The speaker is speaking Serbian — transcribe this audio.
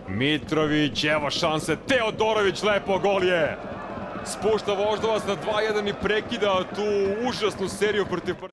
Mitrović, evo šanse, Teodorović, lepo, gol je! Spušta Voždovac na 2-1 i prekida tu užasnu seriju protiv